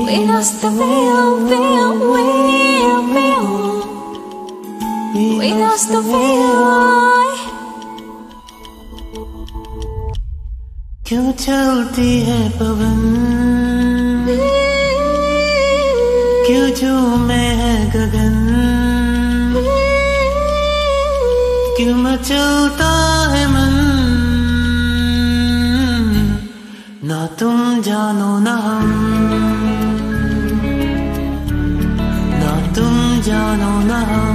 We lost the will, we lost the will. क्यों चलती है पवन, क्यों झूमे है गगन, क्यों मचलता है मन। ना तुम जानो ना हम, ना तुम जानो ना हम।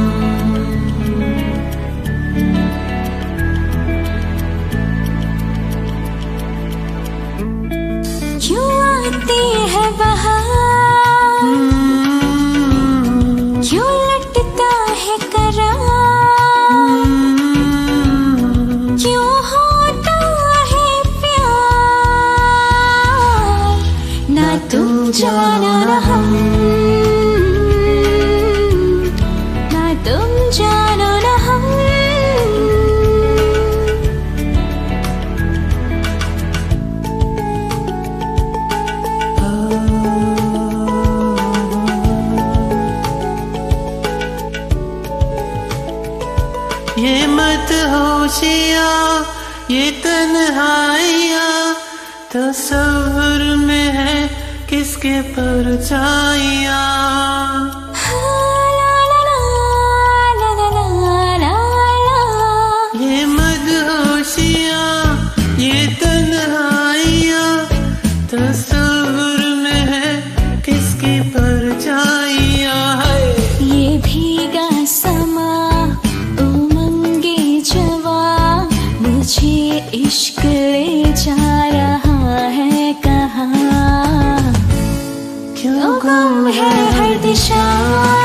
क्यों आती है बहार, क्यों लटता है करार, क्यों होता है प्यार। ना तुम जाना ना हम, ना तुम जानो ना हम। ये मदहोशियाँ, ये तन्हाइयाँ, तस्वुर में है किसके परछाइयाँ। ये मदहोशियाँ, ये तन्हाइयाँ, तस्वुर में है किसकी परछाइयाँ। ये भीगा समा मुझे इश्क ले जा रहा है कहाँ। क्यों गुम है हर दिशा।